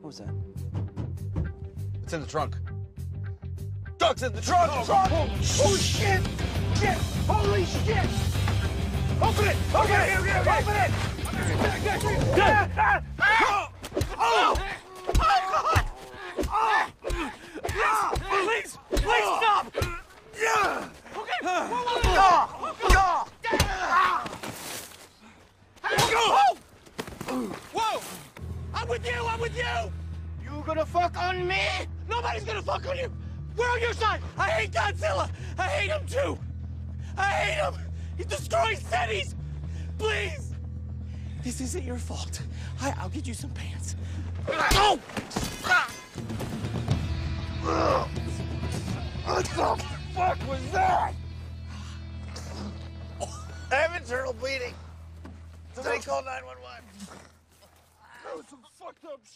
What was that? It's in the trunk. Duck's in the trunk! Oh, shit! Shit! Holy shit! Open it! Open it! Open it! Oh! God! Please! Please stop! Yeah! Okay! Whoa! I'm with you! I'm with you! You gonna fuck on me? Nobody's gonna fuck on you! We're on your side! I hate Godzilla! I hate him too! I hate him! He's destroying cities! Please! This isn't your fault. I'll get you some pants. Oh! What the fuck was that? I have internal bleeding. Somebody call 911. That was some fucked up shit.